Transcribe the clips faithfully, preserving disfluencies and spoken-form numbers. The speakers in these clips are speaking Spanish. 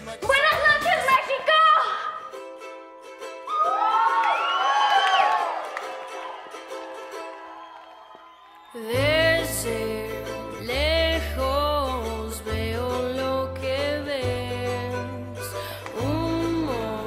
¡Buenas noches, México! Desde lejos veo lo que ves, un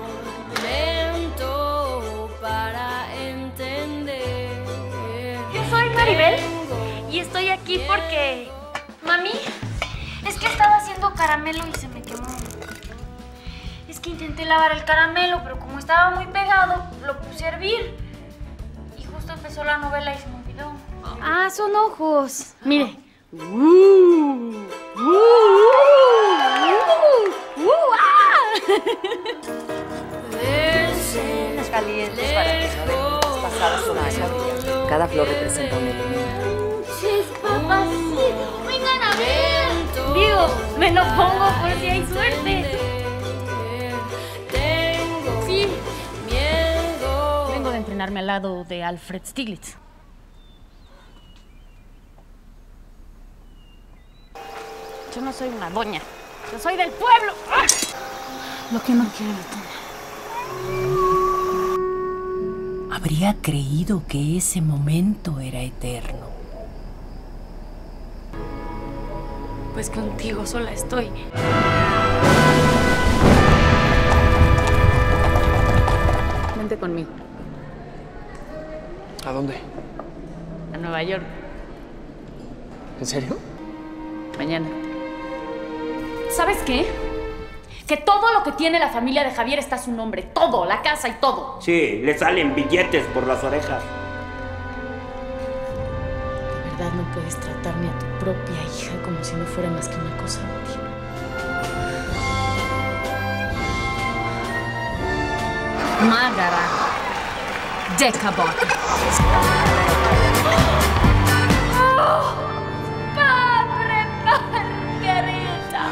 momento para entender. Yo soy Maribel y estoy aquí porque... Mami, es que estaba haciendo caramelo y se me quemó. Es que intenté lavar el caramelo, pero como estaba muy pegado, lo puse a hervir. Y justo empezó la novela y se me olvidó. Ah, son ojos. Mire. Uh, uh, uh, uh, uh, ah. Unas calientes para que no dejen pasadas una maravilla. Cada flor representa un elemento. ¡Chis, papacito! ¡Vengan a ver! Digo, me lo pongo por si hay suerte. Sí. Vengo de entrenarme al lado de Alfred Stieglitz. Yo no soy una doña. Yo soy del pueblo. ¡Ah! Lo que no quiero tomar. Habría creído que ese momento era eterno. Pues contigo sola estoy. Vente conmigo. ¿A dónde? A Nueva York. ¿En serio? Mañana. ¿Sabes qué? Que todo lo que tiene la familia de Javier está a su nombre. Todo, la casa y todo. Sí, le salen billetes por las orejas. De verdad no puedes tratarme a tu propia hija como si no fuera más que una cosa útil. Margaret Decabot. Oh, padre Margarita.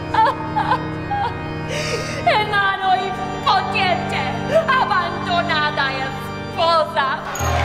Enano impotente, abandonada esposa.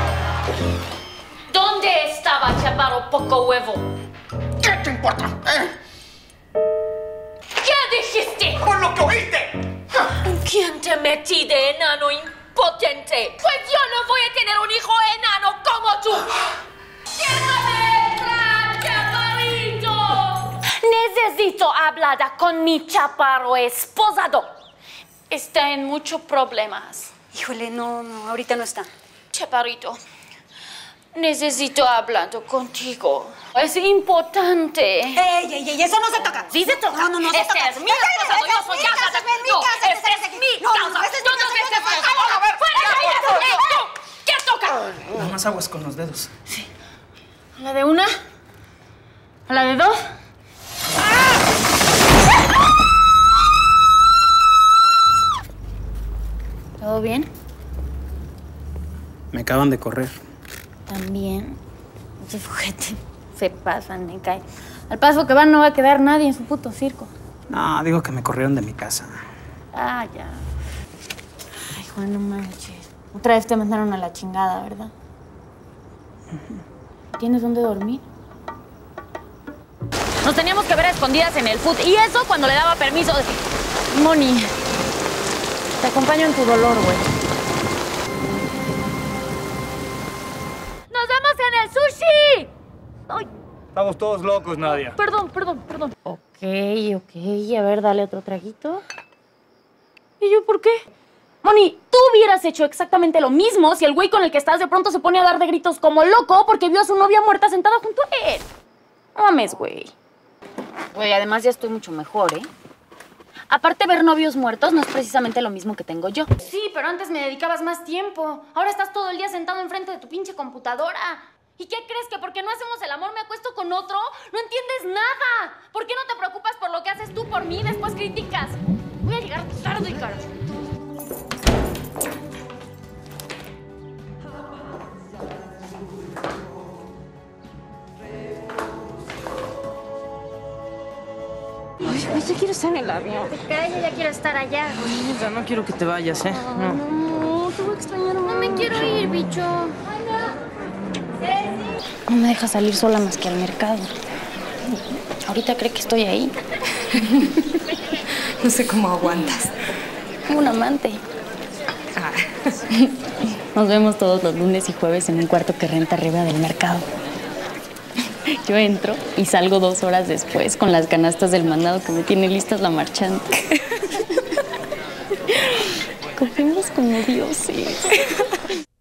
¿Dónde estaba Chaparro Poco Huevo? ¿Qué te importa? ¿Eh? ¿Qué dijiste? ¡Por lo que oíste! ¿Quién te metí de enano impotente? Pues yo no voy a tener un hijo enano como tú. ¡Déjame entrar, chaparrito! Necesito hablar con mi chaparro esposado. Está en muchos problemas. Híjole, no, no, ahorita no está. Chaparrito, necesito hablar contigo. Es importante. ¡Ey, ey, ey! ¡Eso no se toca! Sí se toca. No, no, no se Este toca. es mi esposado, yo soy casa, casada. es mi No, casa, este es mi no, no, casa. no, esta es Yo mi no casa, sé esta qué es mi pasa. casa. A ver, ¡Fuera, cállate! ¡Ey, tú! ¿Qué toca? Nada más aguas con los dedos. ¿A la de una? ¿A la de dos? ¿Todo bien? Me acaban de correr. También. Ese fujete se pasan, me cae. Al paso que van no va a quedar nadie en su puto circo. No, digo que me corrieron de mi casa. Ah, ya. Ay, Juan, no manches. Otra vez te mandaron a la chingada, ¿verdad? ¿Tienes dónde dormir? Nos teníamos que ver a escondidas en el food. Y eso cuando le daba permiso. Moni, te acompaño en tu dolor, güey. ¡Nos vemos en el sushi! ¡Ay! Estamos todos locos, Nadia. Perdón, perdón, perdón. Ok, ok. A ver, dale otro traguito. ¿Y yo por qué? Moni, tú hubieras hecho exactamente lo mismo si el güey con el que estás de pronto se pone a dar de gritos como loco porque vio a su novia muerta sentada junto a él. No mames, güey. Güey, además ya estoy mucho mejor, ¿eh? Aparte, ver novios muertos no es precisamente lo mismo que tengo yo. Sí, pero antes me dedicabas más tiempo. Ahora estás todo el día sentado enfrente de tu pinche computadora. ¿Y qué crees? ¿Que porque no hacemos el amor me acuesto con otro? No entiendes nada. ¿Por qué no te preocupas por lo que haces tú por mí y después criticas? Voy a llegar tarde, carajo. Ay, ya quiero estar en el avión. Calla, ya quiero estar allá. Ya no quiero que te vayas, ¿eh? No. No, te voy a extrañar. No me quiero ir, bicho. No me deja salir sola más que al mercado. Ahorita cree que estoy ahí. No sé cómo aguantas. Un amante. Ah. Nos vemos todos los lunes y jueves en un cuarto que renta arriba del mercado. Yo entro y salgo dos horas después con las canastas del mandado que me tiene listas la marchante. Cogemos como dioses.